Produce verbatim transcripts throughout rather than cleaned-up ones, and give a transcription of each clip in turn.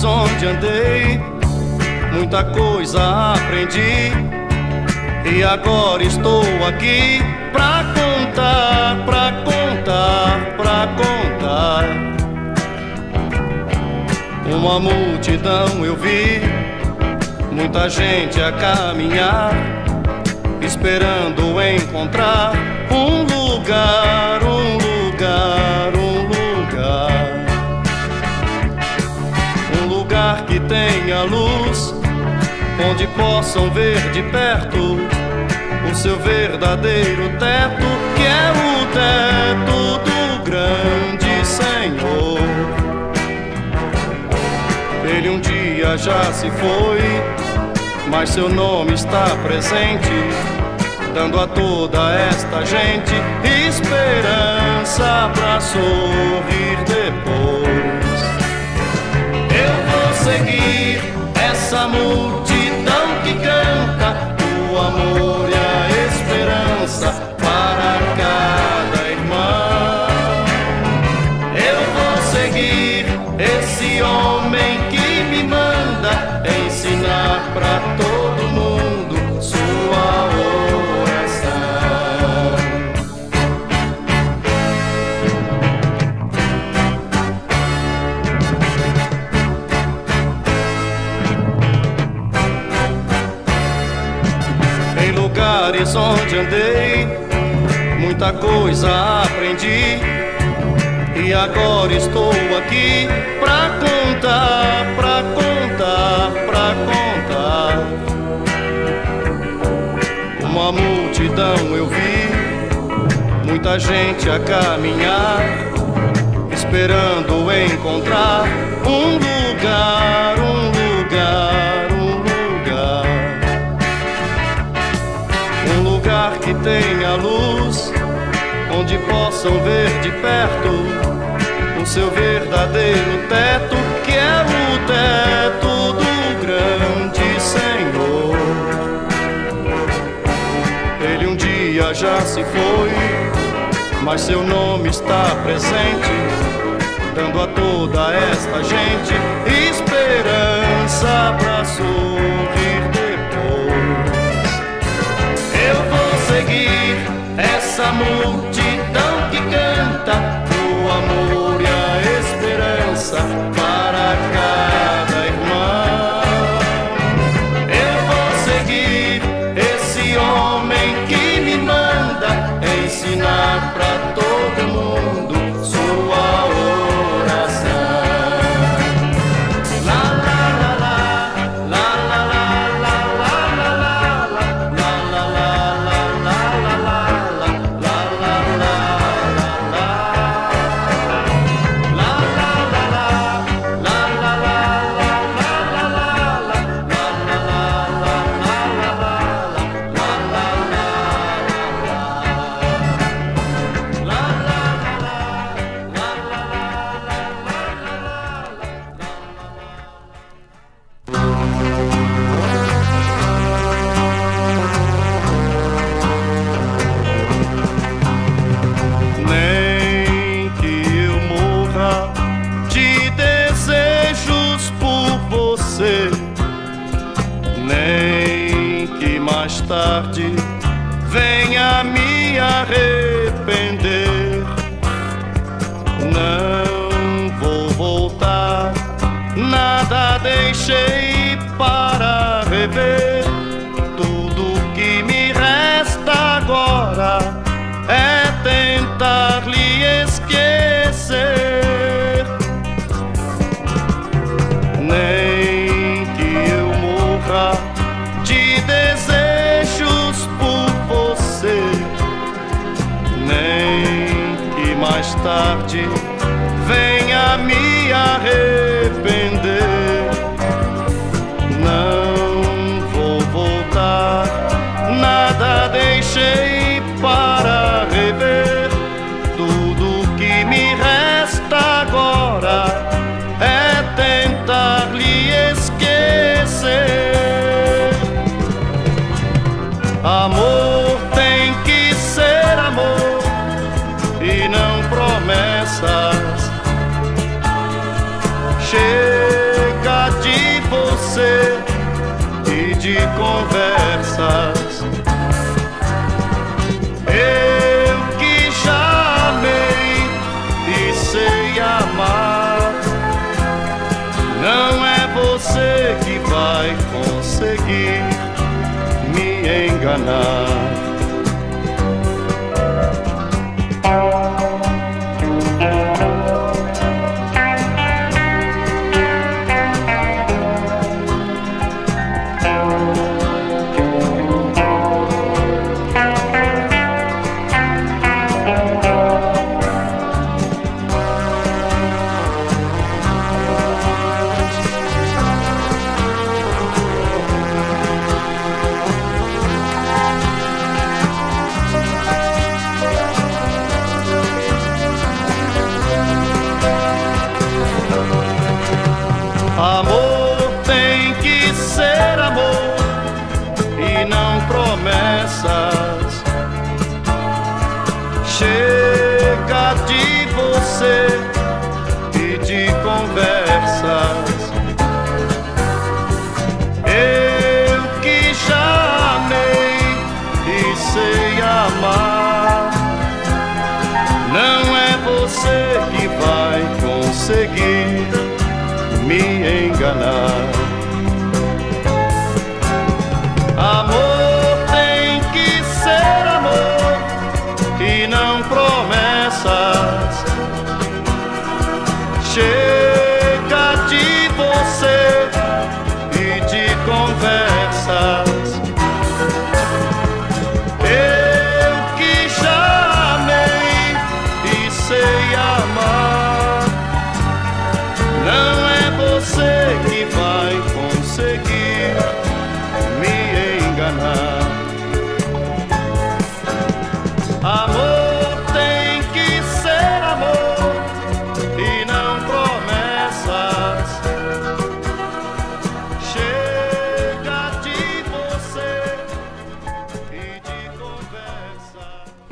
onde andei, muita coisa aprendi, e agora estou aqui pra contar, pra contar, pra contar. Uma multidão eu vi, muita gente a caminhar, esperando encontrar um lugar, um lugar, um lugar. Um lugar que tenha luz, onde possam ver de perto o seu verdadeiro teto, que é o teto do grande Senhor. Ele um dia já se foi, mas seu nome está presente, dando a toda esta gente esperança pra sorrir depois. Eu vou seguir essa multidão que canta o amor e a esperança para cada irmão. Eu vou seguir esse homem que me manda ensinar pra todo mundo sua oração. Em lugares onde andei, muita coisa aprendi, e agora estou aqui pra contar, pra contar, pra contar. Uma multidão eu vi, muita gente a caminhar, esperando encontrar um lugar, um lugar, um lugar. Um lugar que tenha luz, onde possam ver de perto o seu verdadeiro teto, que é o teto do grande Senhor. Ele um dia já se foi, mas seu nome está presente, dando a toda esta gente esperança pra sorrir depois. Eu vou seguir essa multidão que canta o amor e a esperança para cada irmão. Eu vou seguir esse homem que me manda ensinar pra todo mundo sua oração. La la la la, la la la la, la la la la, la la la la, la la la. Nem que mais tarde venha me arrepender, não vou voltar, nada deixei para rever. Tudo que me resta agora é tentar lhe esquecer. Nem que eu morra de desejos por você, nem que mais tarde venha me arrepender, não vou voltar, nada deixei para rever. Tudo que me resta agora é tentar lhe esquecer. Amor tem que ser amor e não promessas. Chega conversas. Eu que já amei e sei amar, não é você que vai conseguir me enganar. Amor tem que ser amor e não promessas. Chega de você e de conversas. Eu que já amei e sei amar, não é você que vai conseguir me enganar. Amor tem que ser amor e não promessas. Chega de você e de conversas. Eu que já amei e sei amar, não é você que vai conseguir me enganar. Amor tem que ser amor e não promessas. Chega de você e de conversa.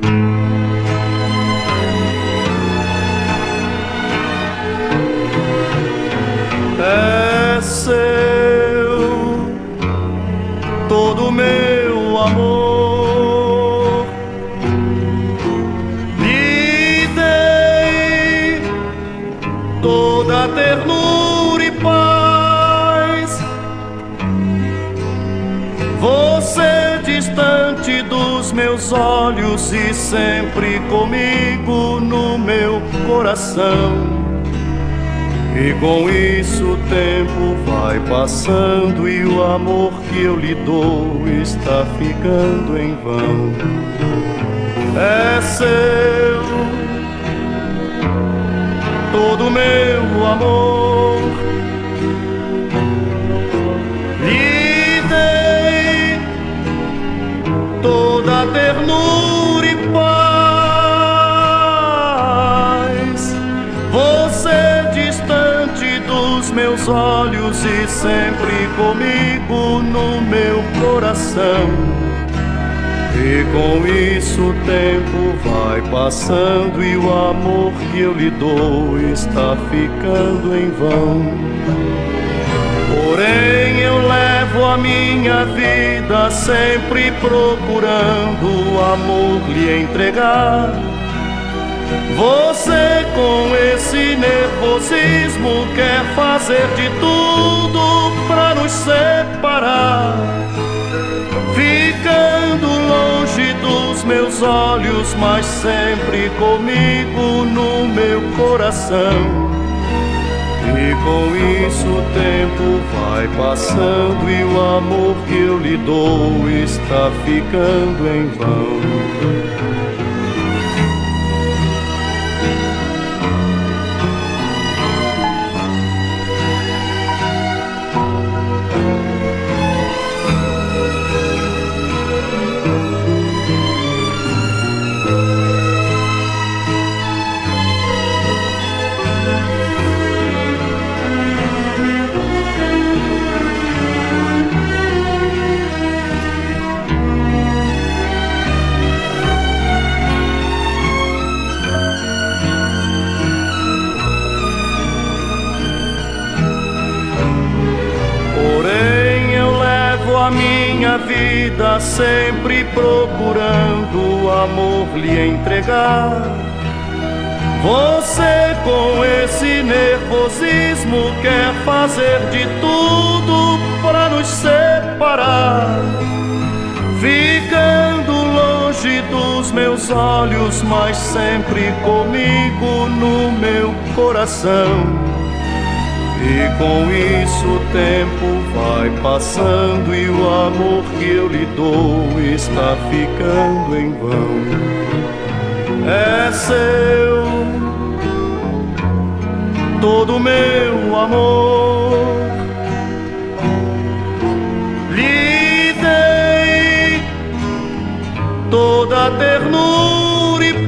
É seu todo meu amor, lhe dei toda a ternura e paz. Você distante dos meus olhos e sempre comigo no meu coração. E com isso o tempo vai passando e o amor que eu lhe dou está ficando em vão. É seu todo meu amor, lhe dei toda a ternura e paz. Você distante dos meus olhos e sempre comigo no meu coração. E com isso o tempo vai passando e o amor que eu lhe dou está ficando em vão. Porém eu levo a minha vida sempre procurando o amor lhe entregar. Você com esse nervosismo quer fazer de tudo pra nos separar, ficando longe dos meus olhos, mas sempre comigo no meu coração. E com isso o tempo vai passando e o amor que eu lhe dou está ficando em vão. minha vida, sempre procurando amor lhe entregar. Você com esse nervosismo quer fazer de tudo para nos separar, ficando longe dos meus olhos, mas sempre comigo no meu coração. E com isso o tempo vai passando e o amor que eu lhe dou está ficando em vão. É seu todo meu amor, lhe dei toda a ternura e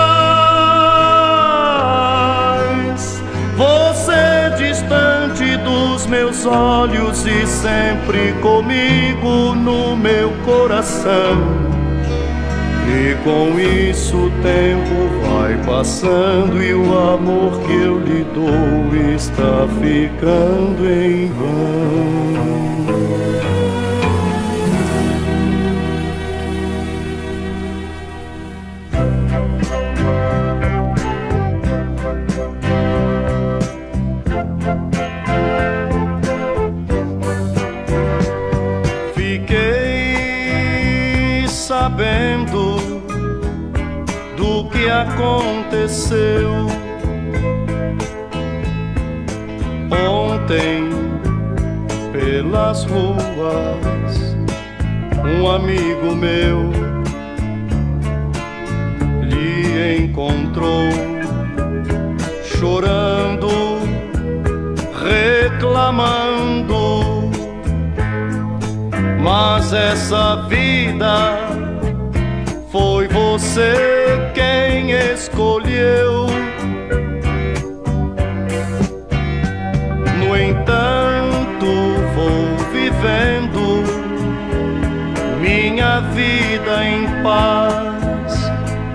paz. Você distante dos meus olhos e sempre comigo no meu coração. E com isso o tempo vai passando e o amor que eu lhe dou está ficando em vão. Fiquei sabendo do que aconteceu ontem pelas ruas. Um amigo meu lhe encontrou chorando, reclamando, mas essa vida foi você quem escolheu. No entanto, vou vivendo minha vida em paz.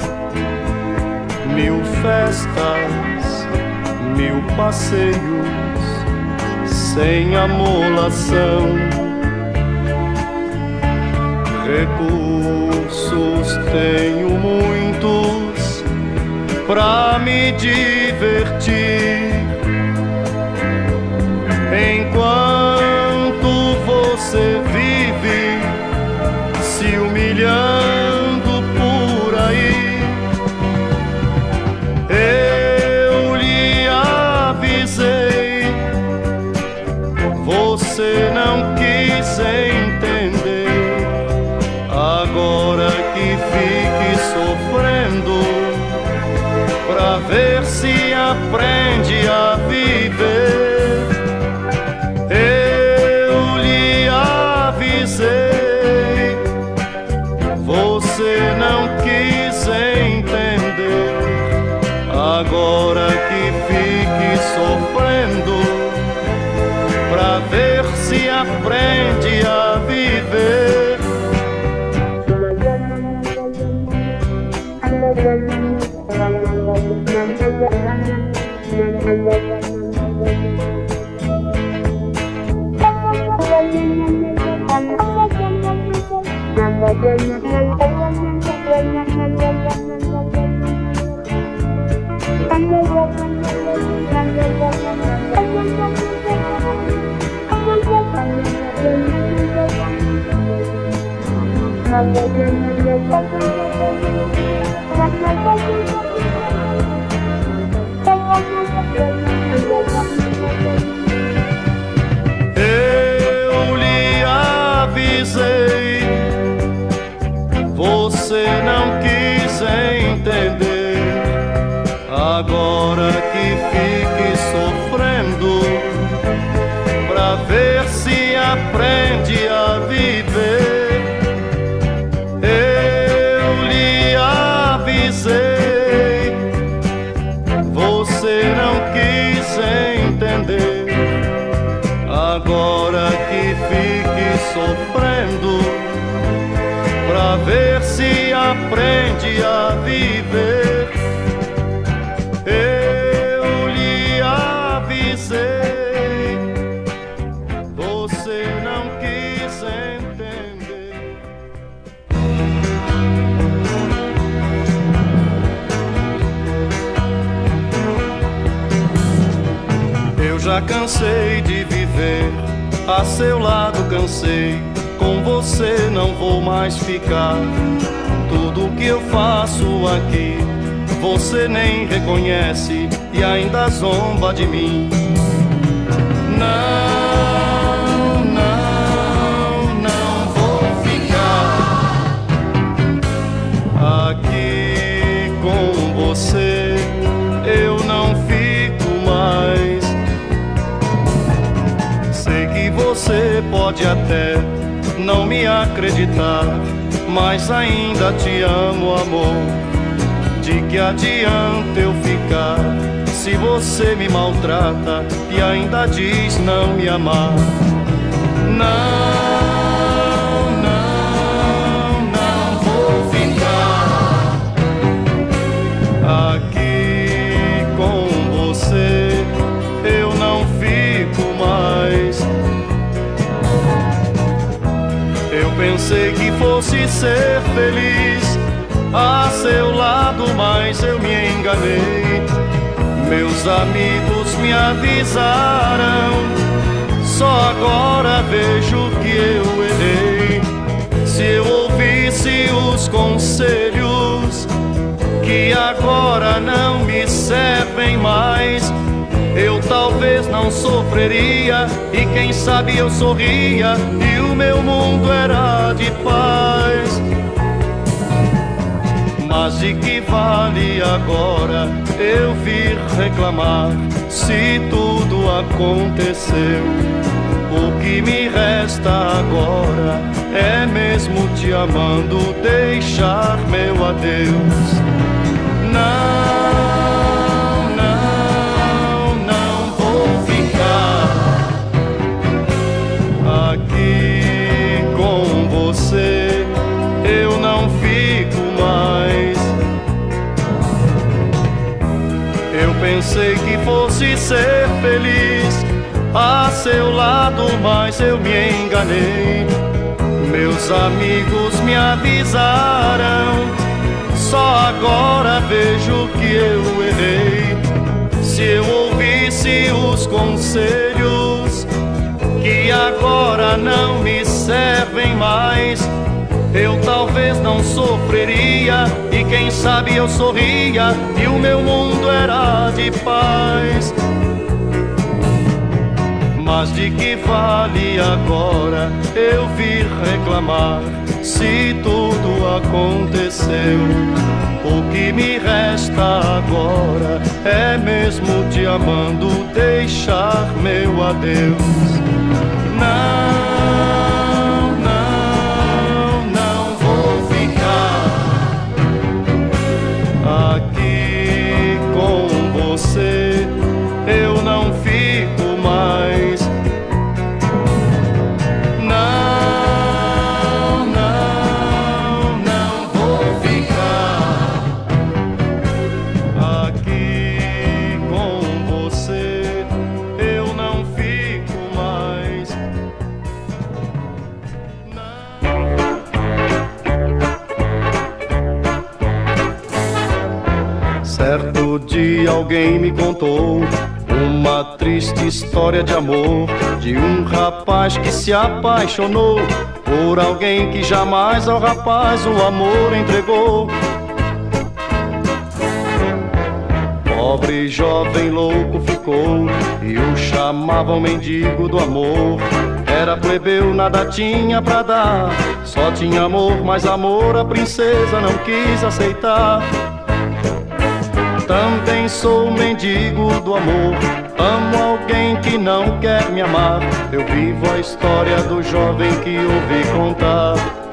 Mil festas, mil passeios, sem amolação. Recursos tenho muitos pra me divertir, enquanto você vive se humilhando por aí. Eu lhe avisei, você não quis entender. Agora que fique sofrendo pra ver se aprende a viver. Eu lhe avisei, você não quis entender. Agora que fique sofrendo pra ver se aprende a viver. Eu lhe avisei, você não quis entender. Agora que fique sofrendo pra ver se aprende a viver. Eu lhe avisei, você não quis entender. Agora que fique sofrendo pra ver se aprende a viver. Eu lhe avisei, você não quis entender. Já cansei de viver, a seu lado cansei, com você não vou mais ficar. Tudo que eu faço aqui, você nem reconhece e ainda zomba de mim. Não, não, não vou ficar aqui com você, eu não fico mais. Sei que você pode até não me acreditar, mas ainda te amo, amor. De que adianta eu ficar se você me maltrata e ainda diz não me amar? Não, não, não vou ficar aqui com você, eu não fico mais. Eu pensei que fosse ser feliz a seu lado, mas eu me enganei. Meus amigos me avisaram, só agora vejo que eu errei. Se eu ouvisse os conselhos que agora não me servem mais, eu talvez não sofreria e quem sabe eu sorria e o meu mundo era de paz. Mas de que vale agora eu vir reclamar se tudo aconteceu? O que me resta agora é mesmo te amando deixar meu adeus. Não, não, não vou ficar aqui com você, eu não fico mais. Eu pensei que fosse ser feliz a seu lado, mas eu me enganei. Meus amigos me avisaram, só agora vejo que eu errei. Se eu ouvisse os conselhos que agora não me servem mais, eu talvez não sofreria e quem sabe eu sorria e o meu mundo era de paz. Mas de que vale agora eu vir reclamar se tudo aconteceu? O que me resta agora é mesmo te amando deixar meu adeus. Não, não, não vou ficar aqui com você, eu não fico mais. Não, não, não vou ficar aqui com você, eu não fico mais. Certo dia alguém me contou uma triste história de amor, de um rapaz que se apaixonou por alguém que jamais ao rapaz o amor entregou. Pobre jovem louco ficou e o chamavam mendigo do amor. Era plebeu, nada tinha pra dar, só tinha amor, mas amor a princesa não quis aceitar. Também sou mendigo do amor, amo alguém que não quer me amar. Eu vivo a história do jovem que ouvi contar.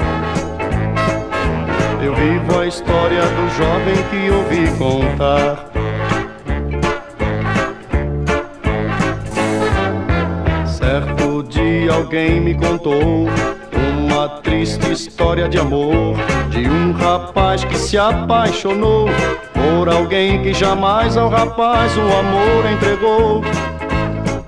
Eu vivo a história do jovem que ouvi contar. Certo dia alguém me contou uma triste história de amor, de um rapaz que se apaixonou por alguém que jamais ao rapaz o amor entregou.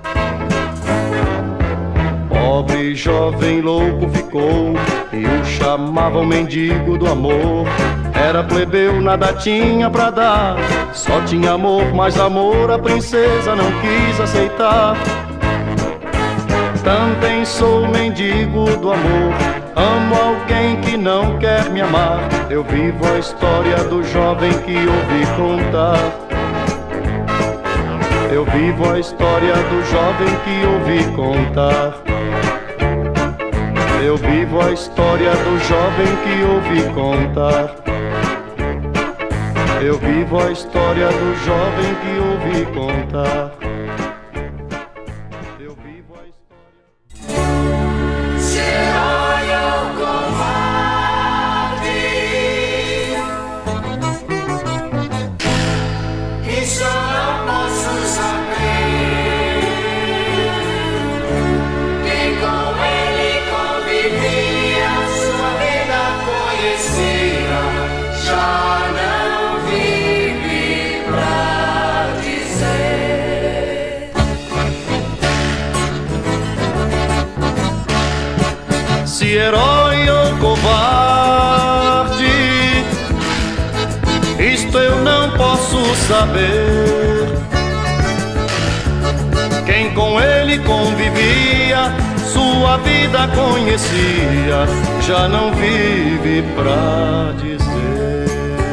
Pobre jovem louco ficou e o chamavam chamava o mendigo do amor. Era plebeu, nada tinha pra dar, só tinha amor, mas amor a princesa não quis aceitar. Também sou mendigo do amor, amo alguém que não quer me amar. Eu vivo a história do jovem que ouvi contar. Eu vivo a história do jovem que ouvi contar. Eu vivo a história do jovem que ouvi contar. Eu vivo a história do jovem que ouvi contar. Eu vivo a história. Se herói ou covarde, isso eu não posso saber. Quem com ele convivia, sua vida conhecia, já não vive pra dizer. Se herói ou covarde, isto eu não posso saber. Quem com ele convivia, sua vida conhecia, já não vive pra dizer.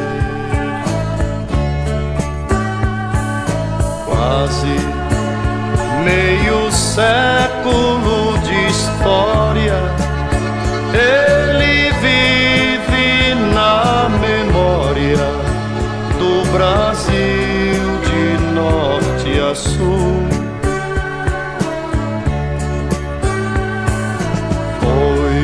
Quase meio século de história ele vive na memória do Brasil de norte a sul. Foi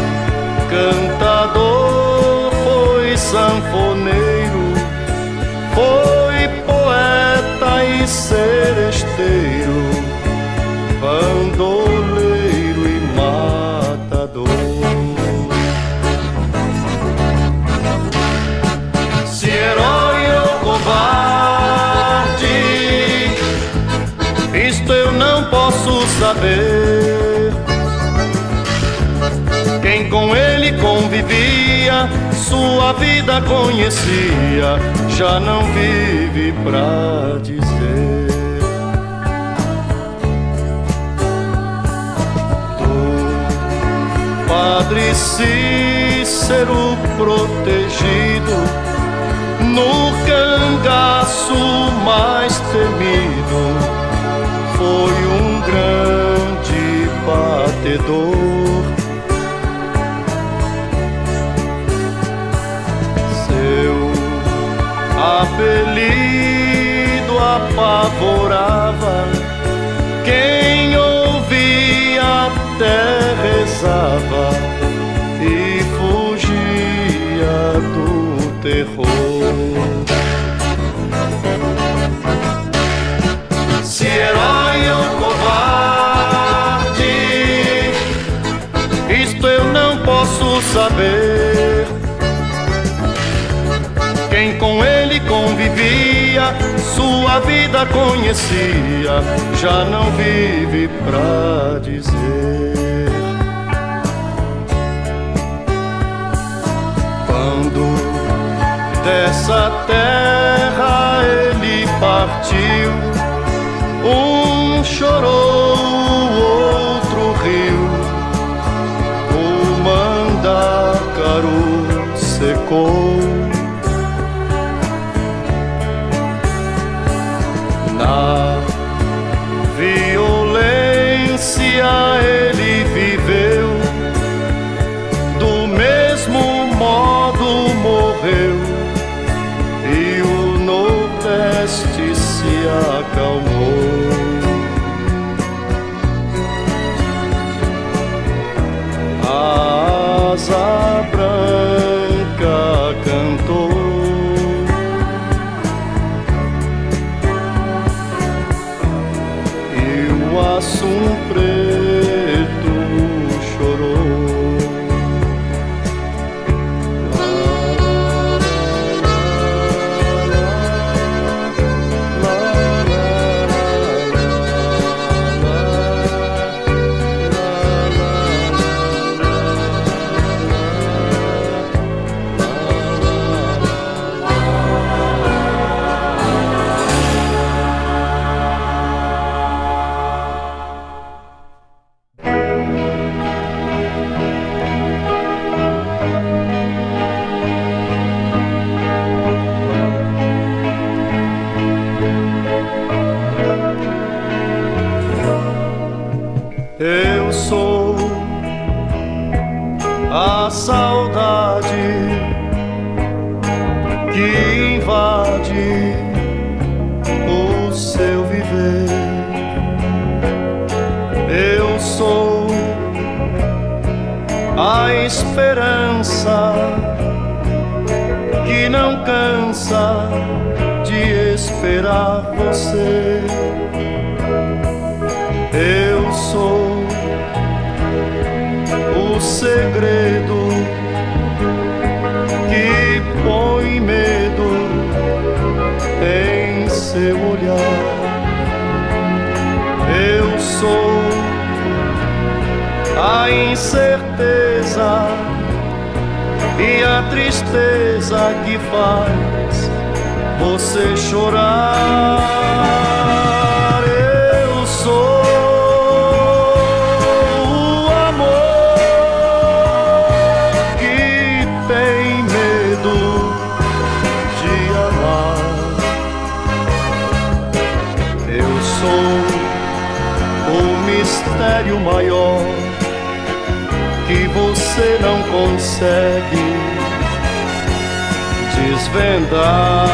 cantador, foi sanfoneiro, foi poeta e seresteiro, bandoleiro e matador. Se herói ou covarde, isto eu não posso saber. Quem com ele convivia, sua vida conhecia, já não vive pra dizer. Do Padre Cícero protegido, no cangaço mais temido, foi um grande batedor. Seu apelido apavorava quem ouvia, até rezava e fugia do terror. Se herói ou covarde, isto eu não posso saber. Quem com ele convivia, sua vida conhecia, já não vive pra dizer. Quando dessa terra ele partiu, um chorou, o outro riu, o mandacaru secou. Na violência ele viveu, do mesmo modo morreu, e o Nordeste se acalmou. A asa branca cantou, o assum preto chorou. que invade o seu viver. Eu sou a esperança que não cansa de esperar você. Eu sou o segredo que põe medo em seu olhar. Eu sou a incerteza e a tristeza que faz você chorar. Eu sou o amor que tem medo de amar. Eu sou o mistério maior que você não consegue desvendar.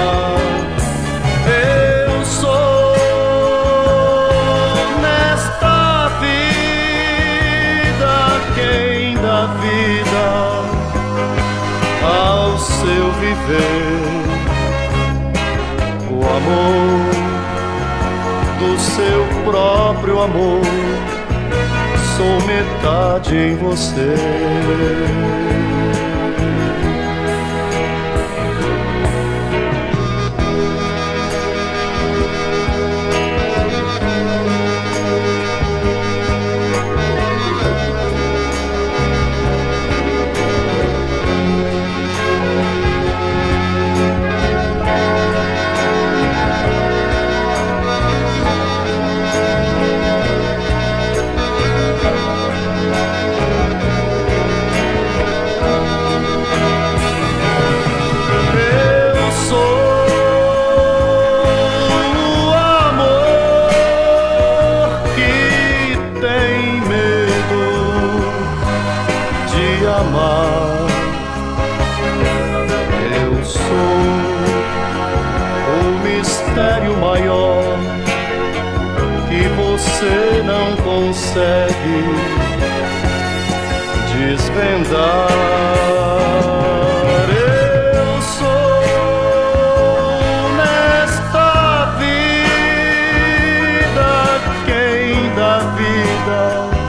Eu sou nesta vida quem dá vida ao seu viver. O amor do seu próprio amor, sou metade em você. Eu sou o mistério maior que você não consegue desvendar. Eu sou nesta vida quem dá vida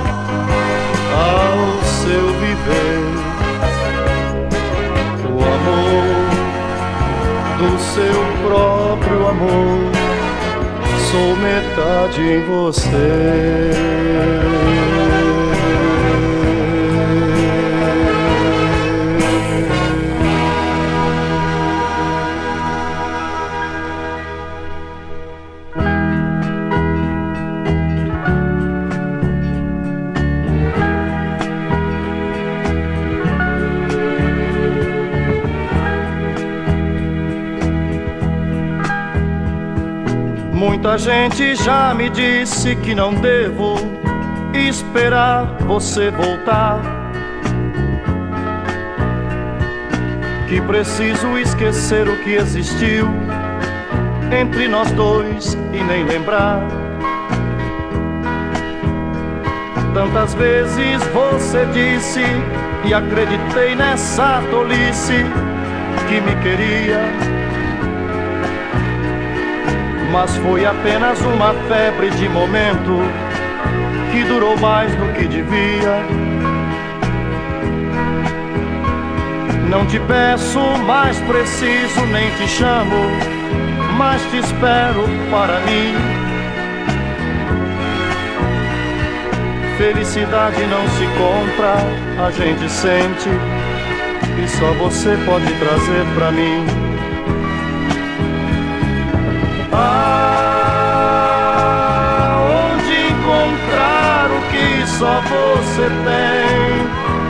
ao seu viver. O amor do seu próprio amor, sou metade em você. Muita gente já me disse que não devo esperar você voltar, que preciso esquecer o que existiu entre nós dois e nem lembrar. Tantas vezes você disse e acreditei nessa tolice que me queria, mas foi apenas uma febre de momento que durou mais do que devia. Não te peço, mais preciso, nem te chamo, mas te espero para mim. Felicidade não se compra, a gente sente, e só você pode trazer pra mim. Ah, onde encontrar o que só você tem?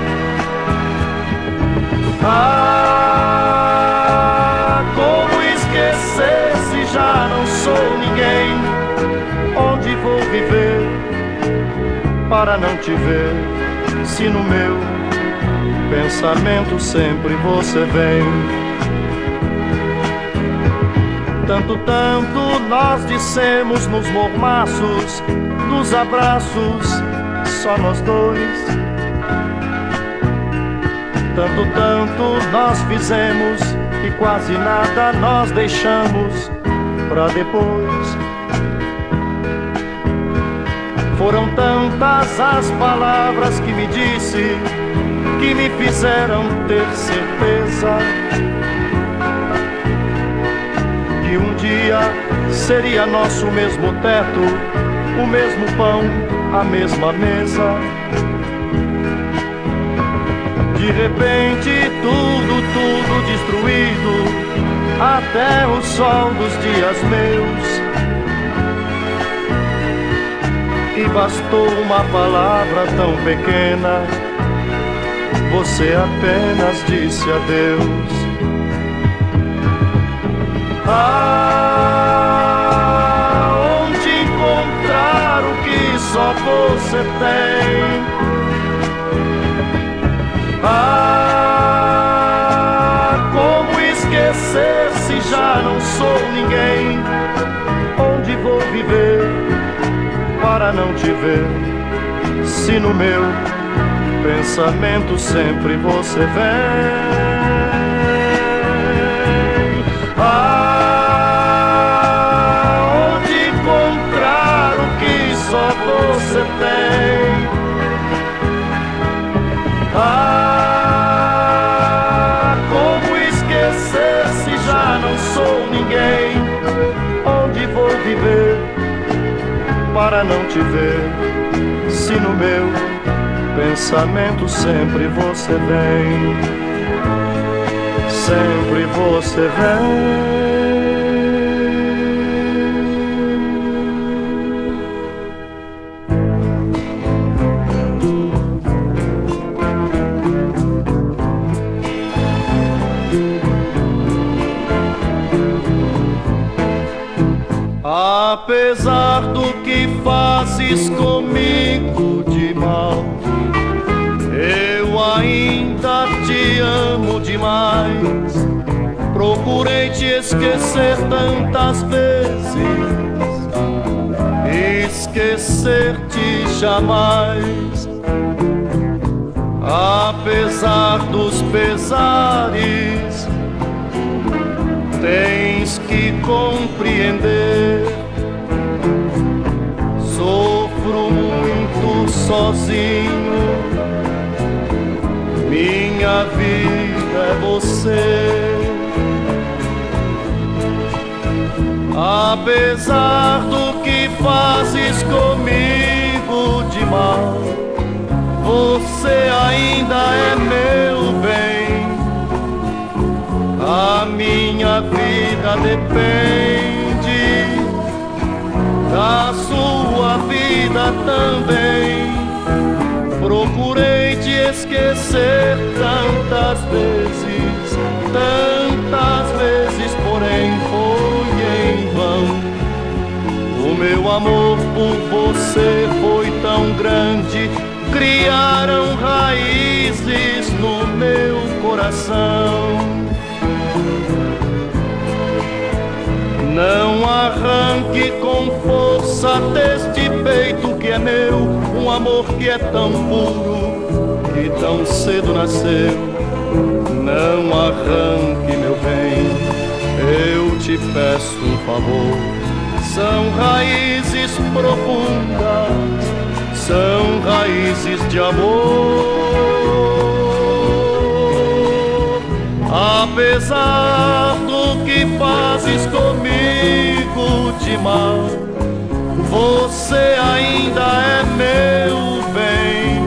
Ah, como esquecer se já não sou ninguém? Onde vou viver para não te ver, se no meu pensamento sempre você vem? Tanto, tanto nós dissemos nos mormaços dos abraços, só nós dois. Tanto, tanto nós fizemos e quase nada nós deixamos pra depois. Foram tantas as palavras que me disse, que me fizeram ter certeza que um dia seria nosso mesmo teto, o mesmo pão, a mesma mesa. De repente tudo, tudo destruído, até o sol dos dias meus. E bastou uma palavra tão pequena, você apenas disse adeus. Ah, onde encontrar o que só você tem? Ah, como esquecer se já não sou ninguém? Onde vou viver para não te ver, se no meu pensamento sempre você vem? Ah, onde encontrar o que só você tem? Ah, como esquecer se já não sou ninguém? Onde vou viver para não te ver, se no meu pensamento sempre você vem, sempre você vem. Apesar do que fazes comigo de mal, eu ainda te amo demais. Procurei te esquecer tantas vezes, esquecer-te jamais. Apesar dos pesares, tens que compreender. Sofro muito sozinho, minha vida é você. Apesar do que fazes comigo de mal, você ainda é meu bem. A minha vida depende da sua vida também. Procurei te esquecer tantas vezes, tantas vezes, porém foi em vão. O meu amor por você foi tão grande, criaram raízes no meu coração. Não arranque com força deste peito que é meu, um amor que é tão puro, que tão cedo nasceu. Não arranque, meu bem, eu te peço um favor. São raízes profundas, são raízes de amor. Apesar do que fazes comigo de mal, você ainda é meu bem.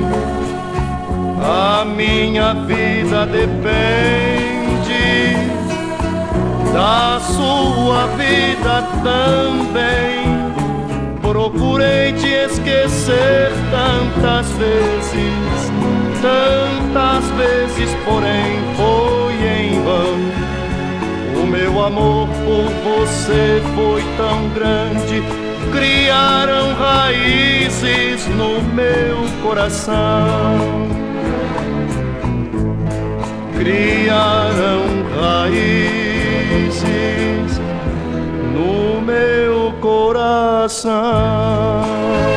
A minha vida depende da sua vida também. Procurei te esquecer tantas vezes, tantas vezes, porém foi em vão. O meu amor por você foi tão grande, criaram raízes no meu coração. Criaram raízes coração.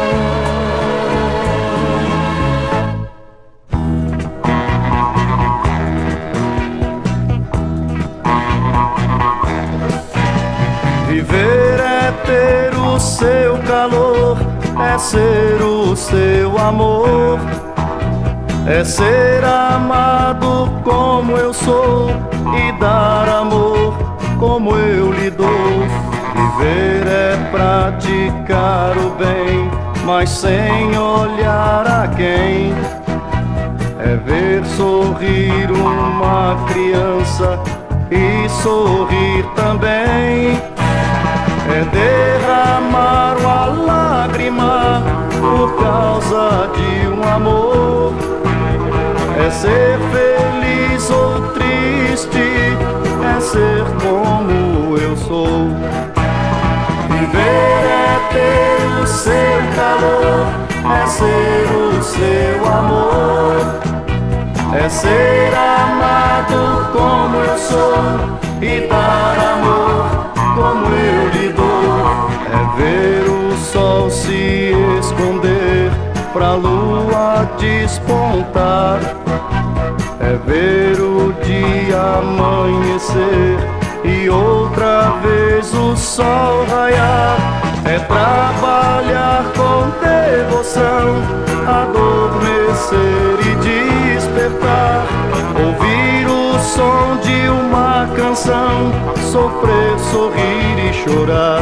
Viver é ter o seu calor, é ser o seu amor, é ser amado como eu sou e dar amor como eu lhe dou. Viver é praticar o bem, mas sem olhar a quem. É ver sorrir uma criança e sorrir também. É derramar uma lágrima por causa de um amor. É ser feliz ou triste, é ser como eu sou. Viver é ter o seu calor, é ser o seu amor, é ser amado como eu sou e dar amor como eu lhe dou. É ver o sol se esconder pra lua despontar, é ver o dia amanhecer e outra vez o sol raiar. É trabalhar com devoção, adormecer e despertar, ouvir o som de uma canção, sofrer, sorrir e chorar.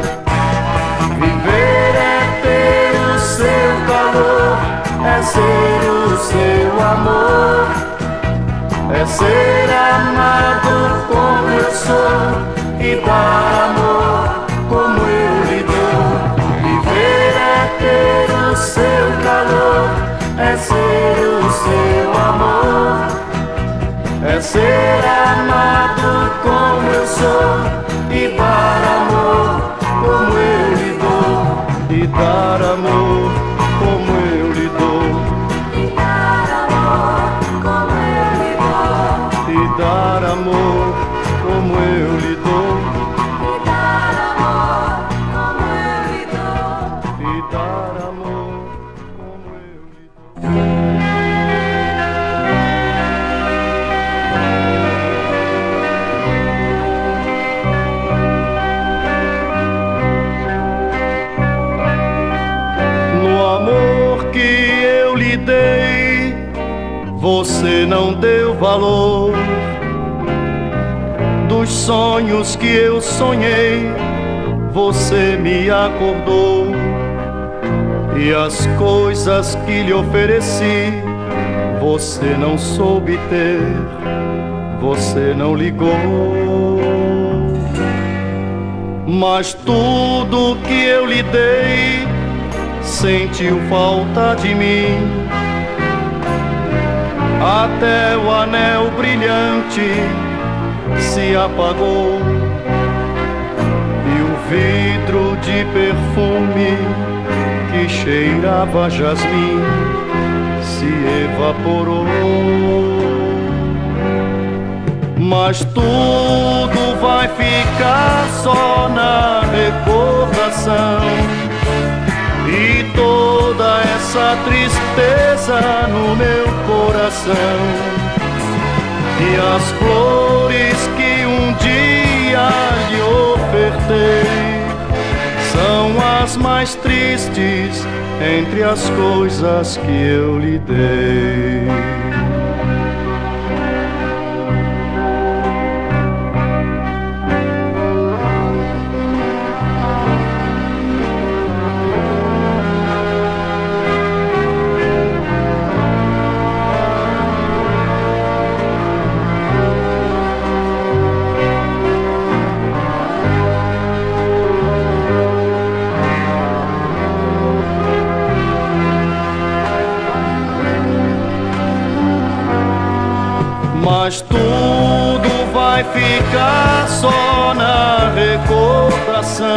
Viver é ter o seu calor, é ser o seu amor, é ser amado como eu sou e dar amor como eu lhe dou. Viver é ter o seu calor, é ser o seu amor, é ser amado como eu sou e dar amor como eu lhe dou. E dar amor como eu lhe dou. E dar amor como eu lhe dou. E dar amor como eu lhe dou. E dar amor como eu lhe dou. Você não deu valor. Dos sonhos que eu sonhei, você me acordou. E as coisas que lhe ofereci, você não soube ter, você não ligou. Mas tudo que eu lhe dei, sentiu falta de mim. Até o anel brilhante se apagou e o vidro de perfume que cheirava jasmim se evaporou. Mas tudo vai ficar só na recordação, e toda essa tristeza no meu coração, e as flores que um dia lhe ofertei são as mais tristes entre as coisas que eu lhe dei. Mas tudo vai ficar só na recordação,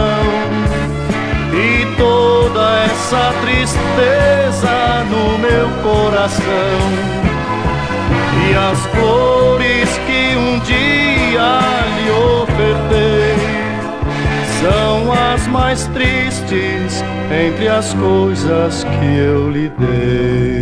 e toda essa tristeza no meu coração, e as flores que um dia lhe ofertei são as mais mais tristes entre as coisas que eu lhe dei.